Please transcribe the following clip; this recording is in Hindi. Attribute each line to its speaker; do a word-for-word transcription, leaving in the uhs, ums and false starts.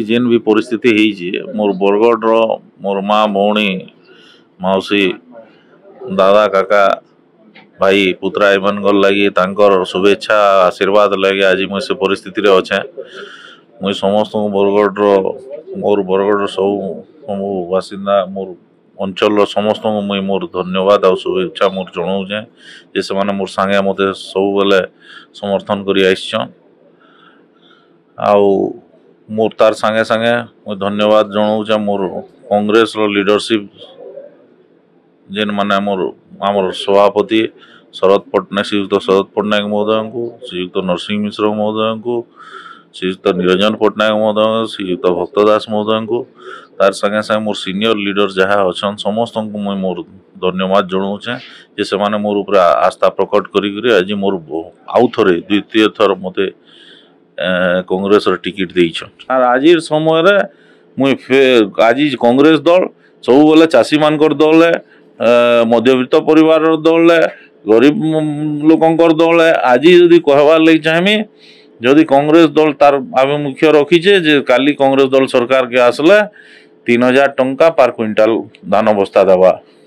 Speaker 1: जेन भी परिस्थिति होइछि मोर बरगढ़ रो मोर माँ भौणी मौसी दादा काका भाई पुत्रा एमन लगी तांकर शुभेच्छा आशीर्वाद लगे आज मुझे से परिस्थिति रे अच्छे मुझे समस्त बरगढ़ रो मोर बरगढ़ सब सब बासिंदा मोर अंचल समस्त मुझे मोर धन्यवाद और शुभेच्छा मोर जनाऊे जे से माने मोर सांगे मते सब बेले समर्थन करी आइछन आउ मोर तार सांगे सांगे मुझे धन्यवाद जनाऊे मोर कांग्रेस रो लीडरशिप जेन माने मोर आमर सभापति शरद पट्टनायक श्रीयुक्त शरद पट्टनायक महोदय को श्रीयुक्त नरसिंह मिश्र महोदय को श्रीयुक्त निरंजन पट्टनायक महोदय श्रीयुक्त भक्तदास महोदय को तार संगे संगे मोर सीनियर लीडर जहाँ अच्छा समस्त को मुझे मोर धन्यवाद जनाऊे जे से माने मोर ऊपर आस्था प्रकट करी आज मोर आउ थे द्वितीय थर मते कांग्रेस टिकेट देइछन आज समय रे मुई आज कांग्रेस दल सब बेले चाषी मानकर दल है मध्यवित्त परिवार दल है गरीब लोकंकर दल है आज जदि कहबार लगी चाहमी जदि कांग्रेस दल तार आभिमुख्य रखीचे जे काली कांग्रेस दल सरकार के आसले तीन हजार टंका पर क्विंटाल धान बस्ता देवा।